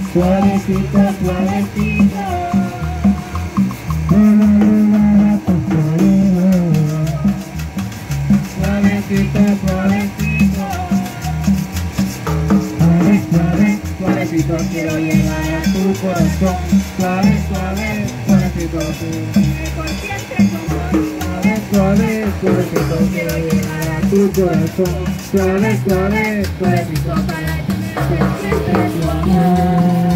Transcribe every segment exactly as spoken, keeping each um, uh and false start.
suavecito, suavecito. Hola, hola, tus oídos. Suavecito, suavecito. Suave, suave, suavecito, quiero llegar a tu corazón. Suave, suave, suavecito, suave, suave, suavecito, quiero llegar a tu corazón. Suave, suave, suavecito, para tener tu amor.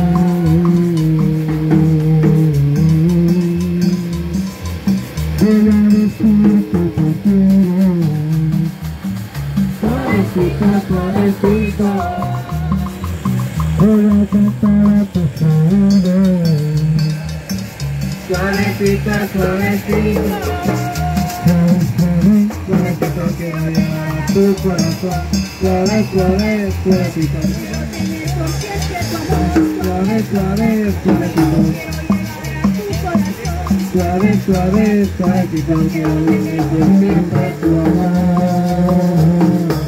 Suavecito, suavecito, voy a cantar a tus oídos. Suavecito, suavecito, suave, suave, suavecito, quiero llegar a tu corazón. Suave, suave, suavecito, suave, suave, suavecito. Suave, suave, suavecito, quiero llegar a tu amor.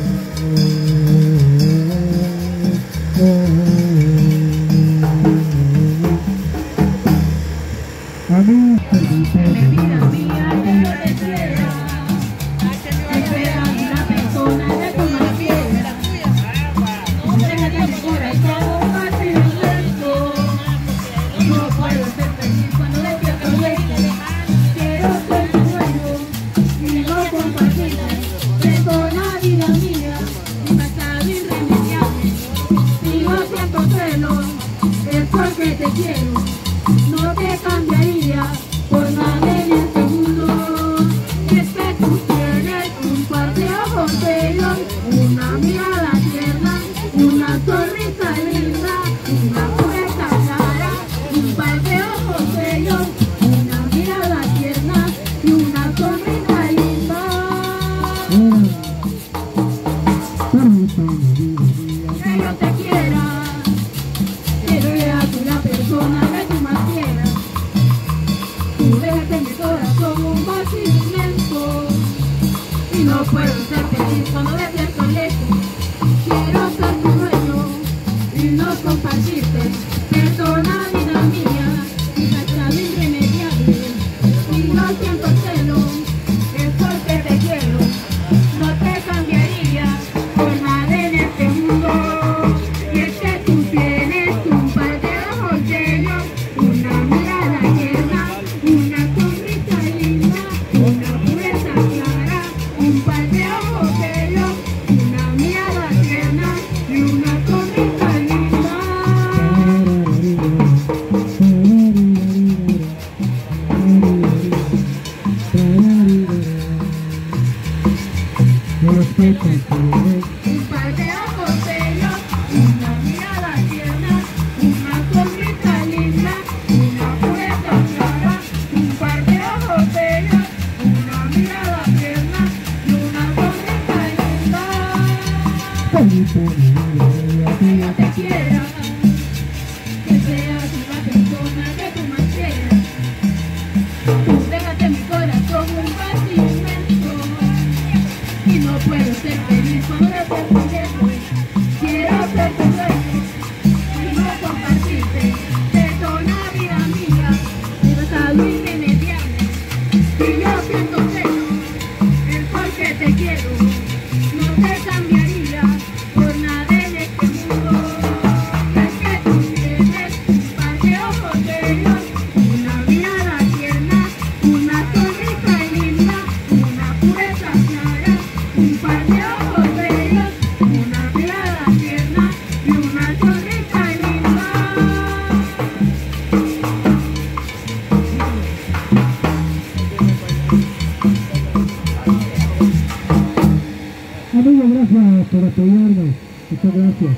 Por apoyarnos, muchas gracias.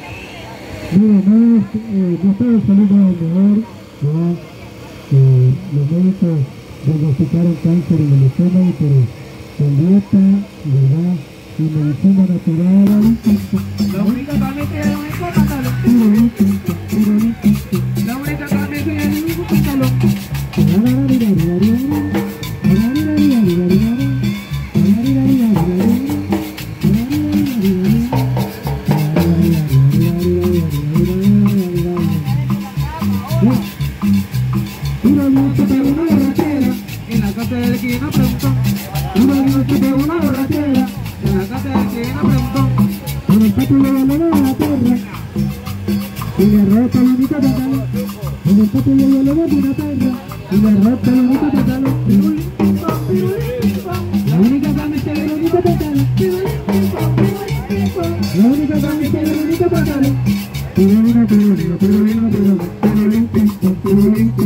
Mira, no, eh, no estaba saliendo mejor, ya eh, los médicos diagnosticaron cáncer en el estómago, pero con dieta, ¿verdad? Y medicina natural. La única carne que hay es con pantalón. La única carne que hay es con pantalón. rota la única patala, en el patio yo le doy una perra, y la rota la única patala, la única camisa de la única patala, la única camisa de la única patala, y la única patala,